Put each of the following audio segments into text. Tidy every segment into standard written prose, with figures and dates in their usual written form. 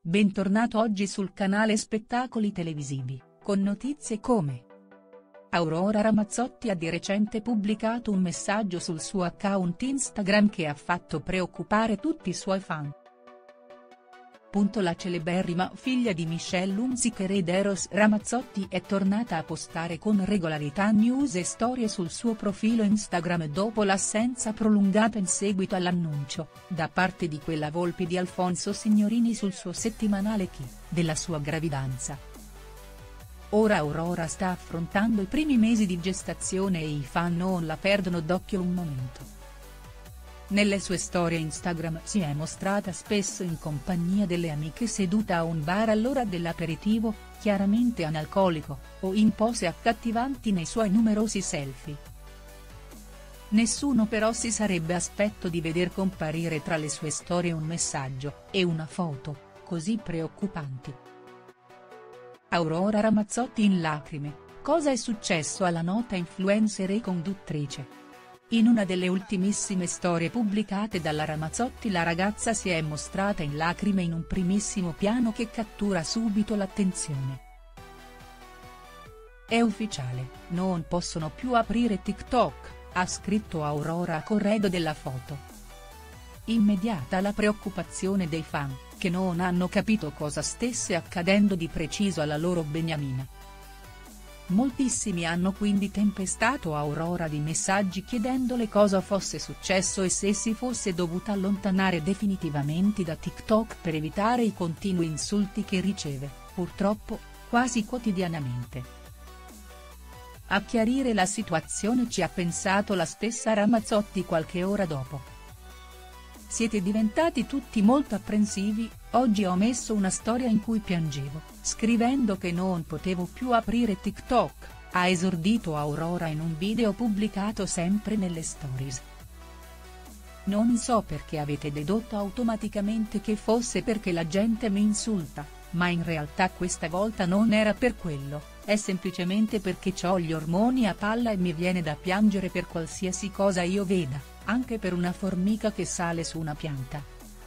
Bentornato oggi sul canale Spettacoli Televisivi, con notizie come: Aurora Ramazzotti ha di recente pubblicato un messaggio sul suo account Instagram che ha fatto preoccupare tutti i suoi fan. La celeberrima figlia di Michelle Hunziker ed Eros Ramazzotti è tornata a postare con regolarità news e storie sul suo profilo Instagram dopo l'assenza prolungata in seguito all'annuncio, da parte di quella volpe di Alfonso Signorini sul suo settimanale Chi, della sua gravidanza. Ora Aurora sta affrontando i primi mesi di gestazione e i fan non la perdono d'occhio un momento. Nelle sue storie Instagram si è mostrata spesso in compagnia delle amiche seduta a un bar all'ora dell'aperitivo, chiaramente analcolico, o in pose accattivanti nei suoi numerosi selfie. Nessuno però si sarebbe aspettato di veder comparire tra le sue storie un messaggio e una foto così preoccupanti. Aurora Ramazzotti in lacrime, cosa è successo alla nota influencer e conduttrice? In una delle ultimissime storie pubblicate dalla Ramazzotti la ragazza si è mostrata in lacrime in un primissimo piano che cattura subito l'attenzione. È ufficiale, non possono più aprire TikTok, ha scritto Aurora a corredo della foto. Immediata la preoccupazione dei fan, che non hanno capito cosa stesse accadendo di preciso alla loro beniamina. Moltissimi hanno quindi tempestato Aurora di messaggi chiedendole cosa fosse successo e se si fosse dovuta allontanare definitivamente da TikTok per evitare i continui insulti che riceve, purtroppo, quasi quotidianamente. A chiarire la situazione ci ha pensato la stessa Ramazzotti qualche ora dopo. Siete diventati tutti molto apprensivi, oggi ho messo una storia in cui piangevo, scrivendo che non potevo più aprire TikTok, ha esordito Aurora in un video pubblicato sempre nelle stories. Non so perché avete dedotto automaticamente che fosse perché la gente mi insulta, ma in realtà questa volta non era per quello, è semplicemente perché c'ho gli ormoni a palla e mi viene da piangere per qualsiasi cosa io veda, anche per una formica che sale su una pianta.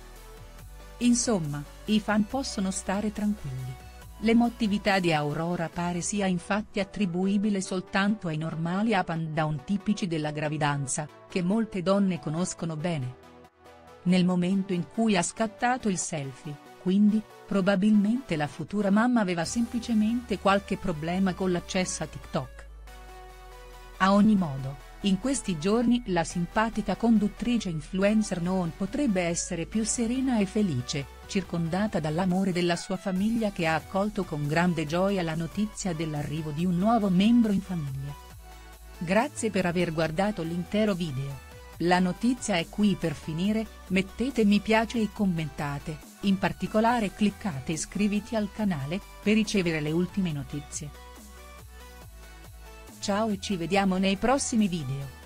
Insomma, i fan possono stare tranquilli. L'emotività di Aurora pare sia infatti attribuibile soltanto ai normali up and down tipici della gravidanza, che molte donne conoscono bene. Nel momento in cui ha scattato il selfie, quindi, probabilmente la futura mamma aveva semplicemente qualche problema con l'accesso a TikTok. A ogni modo, in questi giorni la simpatica conduttrice influencer non potrebbe essere più serena e felice, circondata dall'amore della sua famiglia che ha accolto con grande gioia la notizia dell'arrivo di un nuovo membro in famiglia. Grazie per aver guardato l'intero video. La notizia è qui per finire, mettete mi piace e commentate, in particolare cliccate iscriviti al canale, per ricevere le ultime notizie. Ciao e ci vediamo nei prossimi video.